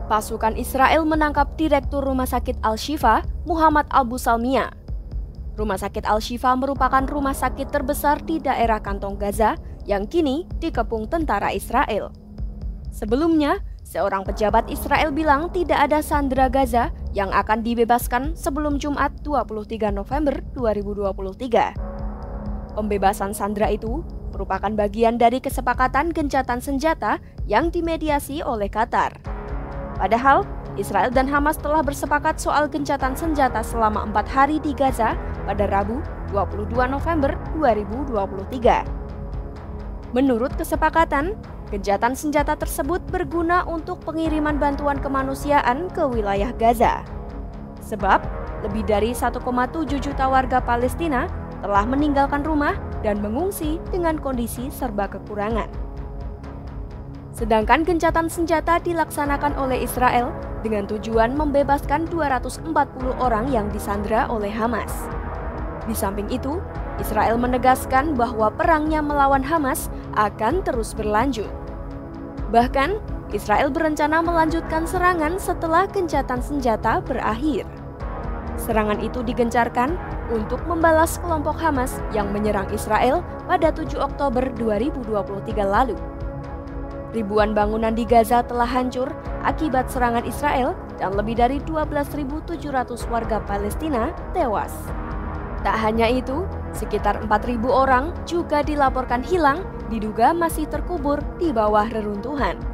Pasukan Israel menangkap Direktur Rumah Sakit Al-Shifa, Muhammad Abu Salmiya. Rumah Sakit Al-Shifa merupakan rumah sakit terbesar di daerah Kantong Gaza yang kini dikepung tentara Israel. Sebelumnya, seorang pejabat Israel bilang tidak ada sandera Gaza yang akan dibebaskan sebelum Jumat 23 November 2023. Pembebasan sandera itu merupakan bagian dari kesepakatan gencatan senjata yang dimediasi oleh Qatar. Padahal, Israel dan Hamas telah bersepakat soal gencatan senjata selama 4 hari di Gaza pada Rabu 22 November 2023. Menurut kesepakatan, gencatan senjata tersebut berguna untuk pengiriman bantuan kemanusiaan ke wilayah Gaza. Sebab, lebih dari 1,7 juta warga Palestina telah meninggalkan rumah dan mengungsi dengan kondisi serba kekurangan. Sedangkan gencatan senjata dilaksanakan oleh Israel dengan tujuan membebaskan 240 orang yang disandera oleh Hamas. Di samping itu, Israel menegaskan bahwa perangnya melawan Hamas akan terus berlanjut. Bahkan, Israel berencana melanjutkan serangan setelah gencatan senjata berakhir. Serangan itu digencarkan untuk membalas kelompok Hamas yang menyerang Israel pada 7 Oktober 2023 lalu. Ribuan bangunan di Gaza telah hancur akibat serangan Israel dan lebih dari 12.700 warga Palestina tewas. Tak hanya itu, sekitar 4.000 orang juga dilaporkan hilang, diduga masih terkubur di bawah reruntuhan.